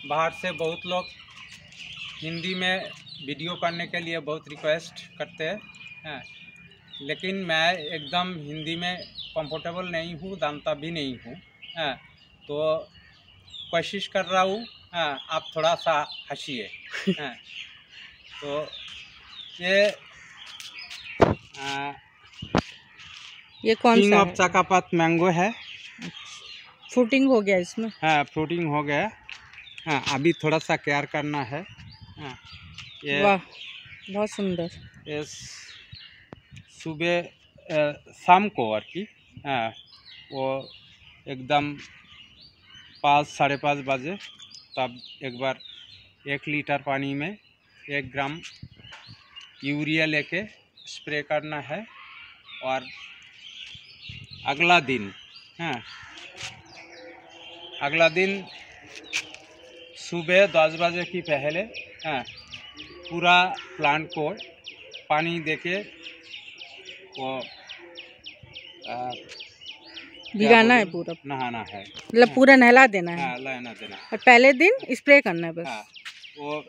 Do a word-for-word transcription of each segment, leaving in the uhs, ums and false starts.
बाहर से बहुत लोग हिंदी में वीडियो करने के लिए बहुत रिक्वेस्ट करते हैं, लेकिन मैं एकदम हिंदी में कंफर्टेबल नहीं हूँ, जानता भी नहीं हूँ। तो कोशिश कर रहा हूँ, आप थोड़ा सा हंसिए। तो ये आ, ये कौन किंग सा ऑफ चाकापात मैंगो है। फ्रूटिंग हो गया इसमें? हाँ, फ्रूटिंग हो गया। हाँ, अभी थोड़ा सा केयर करना है। हाँ, ये वाह बहुत सुंदर। ये सुबह शाम को और की हाँ, वो एकदम पाँच साढ़े पाँच बजे तब एक बार एक लीटर पानी में एक ग्राम यूरिया लेके स्प्रे करना है। और अगला दिन हाँ अगला दिन सुबह दस बजे की पहले हाँ पूरा प्लांट को पानी देके वो भिगाना है, पूरा नहाना है, मतलब पूरा नहला देना है। हाँ, नहला देना है। और पहले दिन स्प्रे करना है बस। हाँ, वो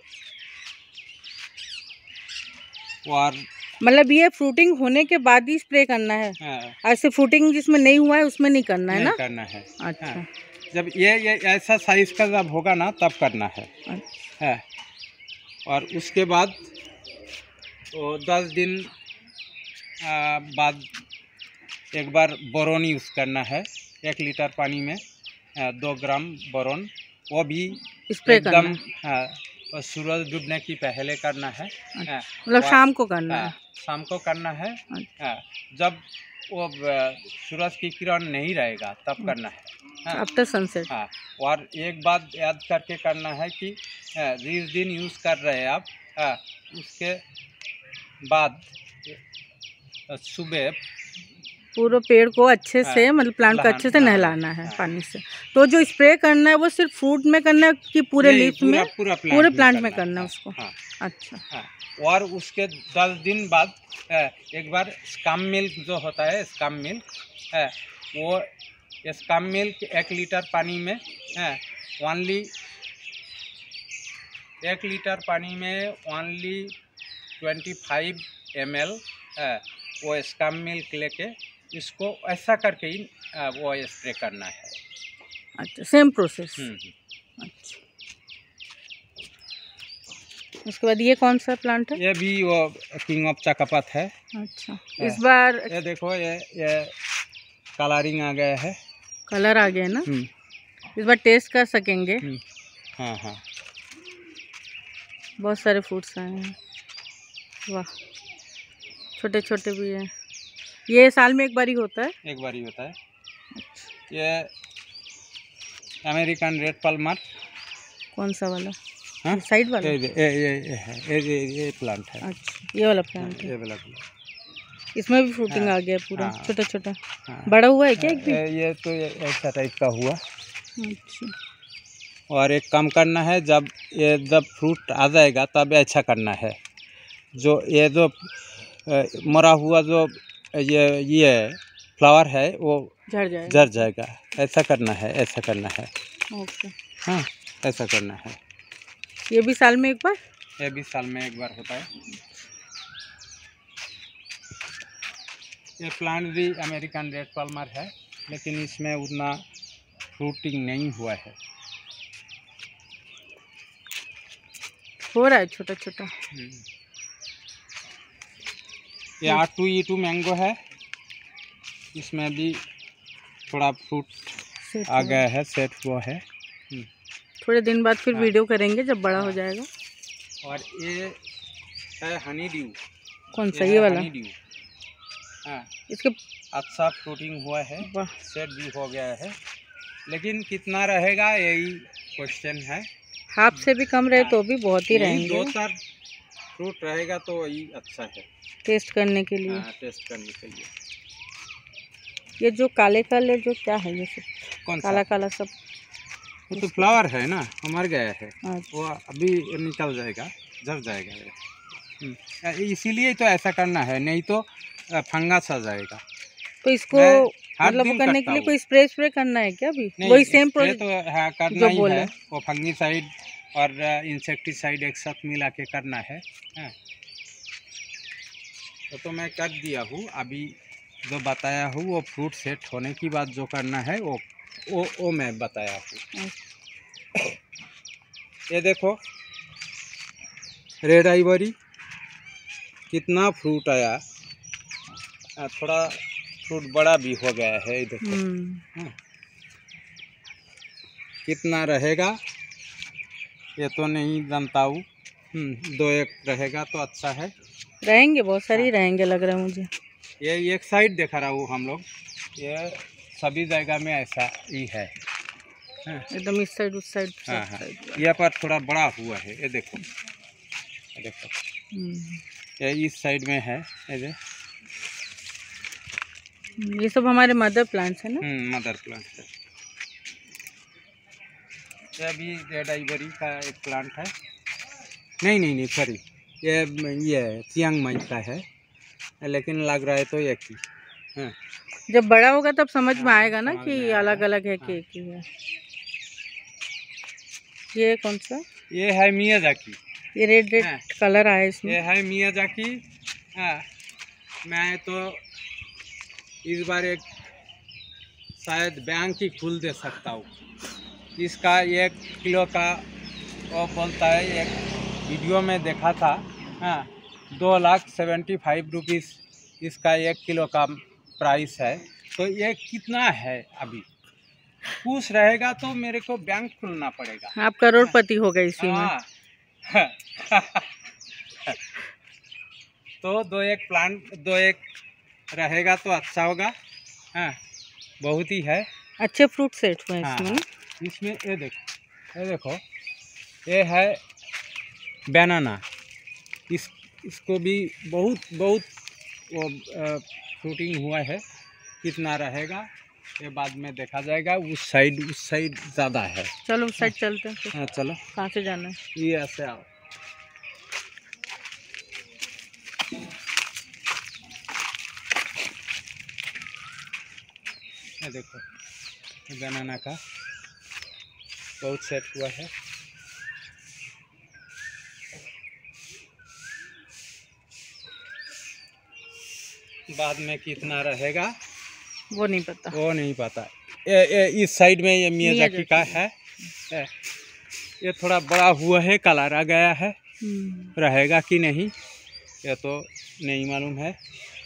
और मतलब ये फ्रूटिंग होने के बाद ही स्प्रे करना है। हाँ, ऐसे फ्रूटिंग जिसमें नहीं हुआ है उसमें नहीं करना है ना? करना है। अच्छा हाँ, जब ये ये ऐसा साइज का जब होगा ना तब करना है। अच्छा। है और उसके बाद तो दस दिन आ, बाद एक बार बोरोन यूज़ करना है। एक लीटर पानी में आ, दो ग्राम बोरोन, वो भी स्प्रे एकदम हाँ, तो सूरज डूबने की पहले करना है। मतलब शाम को करना है? शाम को करना है। जब वो सूरज की किरण नहीं रहेगा तब करना है। After sunset. हाँ, और एक बात याद करके करना है कि जिस दिन यूज़ कर रहे हैं आप हाँ, उसके बाद सुबह पूरे पेड़ को अच्छे से मतलब प्लांट को अच्छे से नहलाना है पानी से। तो जो स्प्रे करना है वो सिर्फ फ्रूट में करना है कि पूरे लीफ में? पूरा प्लांट पूरे प्लांट में करना है उसको। हाँ, अच्छा हाँ, और उसके दस दिन बाद एक बार स्कम मिल्क जो होता है स्कम मिल्क है वो स्कम मिल्क एक लीटर पानी में है ओनली एक लीटर पानी में only twenty five M L है वो स्कम मिल्क लेके इसको ऐसा करके ही वो स्प्रे करना है। अच्छा, सेम प्रोसेस। अच्छा, उसके बाद ये कौन सा प्लांट है? ये भी वो किंग ऑफ चाकापात है। अच्छा, इस बार ये देखो ये ये कलरिंग आ गया है, कलर आ गया ना। इस बार टेस्ट कर सकेंगे। हाँ हाँ, बहुत सारे फ्रूट्स आए हैं। वाह, छोटे छोटे भी हैं। ये साल में एक बार ही होता है? एक बार ही होता है। अच्छा। ये अमेरिकन रेड पाल्मर। कौन सा वाला? हाँ? साइड वाला? ये ये ये है ये ये ये प्लांट है। अच्छा, ये वाला प्लांट है। ये वाला प्लांट। इसमें भी फ्रूटिंग हाँ, आ गया पूरा। हाँ, छोटा छोटा। हाँ, बड़ा हुआ है क्या एक भी? ये तो ऐसा टाइप का हुआ। अच्छा। और एक काम करना है, जब ये जब फ्रूट आ जाएगा तब अच्छा करना है। जो ये जो मरा हुआ जो ये ये फ्लावर है वो झड़ जाएगा, झड़ जाएगा। ऐसा करना है, ऐसा करना है। ओके। हाँ, ऐसा करना है। ये भी साल में एक बार? ये भी साल में एक बार होता है। ये प्लांट भी अमेरिकन रेड पाल्मर है, लेकिन इसमें उतना फ्रूटिंग नहीं हुआ है। हो रहा है छोटा छोटा। ये R two E two mango है, इसमें भी थोड़ा फ्रूट आ गया है, सेट हुआ है। थोड़े दिन बाद फिर हाँ, वीडियो करेंगे जब बड़ा हाँ, हो जाएगा। और ये है हनी ड्यू। कौन सा? ये वाला? Honeydew. हाँ, इसके अच्छा फ्रूटिंग हुआ है, सेट भी हो गया है, लेकिन कितना रहेगा यही क्वेश्चन है। हाफ से भी कम रहे हाँ, तो भी बहुत ही रहेंगे। दो चार फ्रूट रहेगा तो यही अच्छा है टेस्ट करने के लिए। हाँ, टेस्ट करने के लिए। ये जो काले काले जो क्या है ये सब? कौन काला काला सब? वो तो फ्लावर है ना, मर गया है। अच्छा। वो अभी निकल जाएगा, झड़ जाएगा। इसीलिए तो ऐसा करना है, नहीं तो फंगस आ जाएगा। तो इसको मतलब वो करने के लिए कोई स्प्रे स्प्रे करना है क्या अभी? वही सेम प्रोसेस तो हाँ, करना ही है। वो फंगिसाइड और इंसेक्टिसाइड एक साथ मिला के करना है। हाँ तो, तो मैं कर दिया हूँ। अभी जो बताया हूँ वो फ्रूट सेट होने की बाद जो करना है वो वो वो मैं बताया हूँ। ये देखो रेड आइवरी कितना फ्रूट आया, थोड़ा फ्रूट बड़ा भी हो गया है। ये देखो हाँ। कितना रहेगा ये तो नहीं जानता हूँ। दो एक रहेगा तो अच्छा है। रहेंगे बहुत सारी रहेंगे लग रहा है मुझे। ये एक साइड दिखा रहा हूँ हम लोग, ये सभी जगह में ऐसा ही है। एकदम इस साइड उस साइड। हाँ हाँ ये पर थोड़ा बड़ा हुआ है। ये देखो ये देखो ये इस साइड में है। ये ये सब हमारे मदर प्लांट्स है ना। हम्म मदर प्लांट है। ये भी रेड आइवरी का एक प्लांट है। नहीं नहीं नहीं सॉरी ये ये चियांग माई का है, लेकिन लग रहा है तो एक ही। हाँ। जब बड़ा होगा तब समझ हाँ, में आएगा ना कि अलग अलग है। हाँ। कि एक ही है। ये कौन सा? ये है मियाजाकी। ये रेड रेड कलर आया इसमें। ये है मियाजाकी। हाँ मैं तो इस बार एक शायद बैंक ही खुल दे सकता हूँ। इसका एक किलो का वो बोलता है, एक वीडियो में देखा था। हाँ दो लाख सेवेंटी फाइव रुपीज़ इसका एक किलो का प्राइस है। तो ये कितना है? अभी खुश रहेगा तो मेरे को बैंक खुलना पड़ेगा। आप करोड़पति हो गए इसी में। तो दो एक प्लांट दो एक रहेगा तो अच्छा होगा। हाँ बहुत ही है अच्छे फ्रूट सेट हुए हाँ, इसमें। इसमें ये देखो ये देखो ये है बनाना। इस इसको भी बहुत बहुत वो फ्रूटिंग हुआ है। कितना रहेगा ये बाद में देखा जाएगा। उस साइड उस साइड ज़्यादा है। चलो उस साइड चलते हैं। हाँ चलो। कहाँ से जाना है? ये ऐसे आओ। ये देखो बनाना का बहुत सेट हुआ है। बाद में कितना रहेगा वो नहीं पता वो नहीं पता। ये, ये इस साइड में ये मियाजाकी का है। ये थोड़ा बड़ा हुआ है, कलर आ गया है। रहेगा कि नहीं ये तो नहीं मालूम है।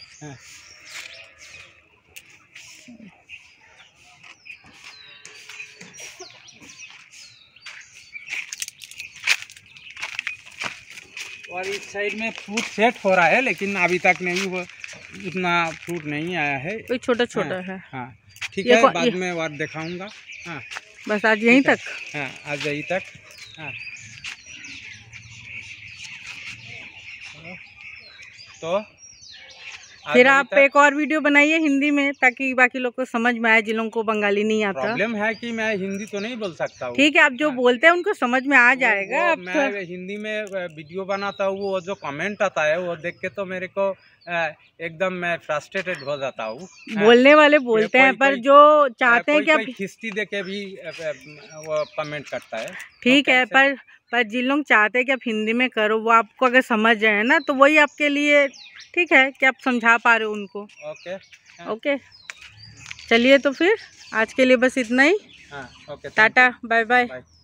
और इस साइड में फ्रूट सेट हो रहा है, लेकिन अभी तक नहीं वो उतना फ्रूट नहीं आया है। कोई छोटा छोटा हाँ, है। हाँ ठीक है बाद में और दिखाऊंगा। हाँ बस आज यहीं तक। हाँ आज यहीं तक। हाँ तो फिर आप एक और वीडियो बनाइए हिंदी में ताकि बाकी लोग को समझ में आए, जिन लोगों को बंगाली नहीं आता। प्रॉब्लम है कि मैं हिंदी तो नहीं बोल सकता हूँ। ठीक है आप जो हाँ। बोलते हैं उनको समझ में आ जाएगा। वो, अब मैं तो... हिंदी में वीडियो बनाता हूँ, वो जो कमेंट आता है वो देख के तो मेरे को एकदम मैं फ्रस्ट्रेटेड हो जाता हूँ। बोलने वाले बोलते हैं पर जो चाहते हैं कि आप खिस्ती दे के भी वो कमेंट करता है। ठीक है पर पर जिन लोग चाहते हैं कि आप हिंदी में करो वो आपको अगर समझ जाए ना तो वही आपके लिए ठीक है कि आप समझा पा रहे हो उनको। ओके ओके चलिए तो फिर आज के लिए बस इतना ही। हाँ ओके टाटा बाय बाय।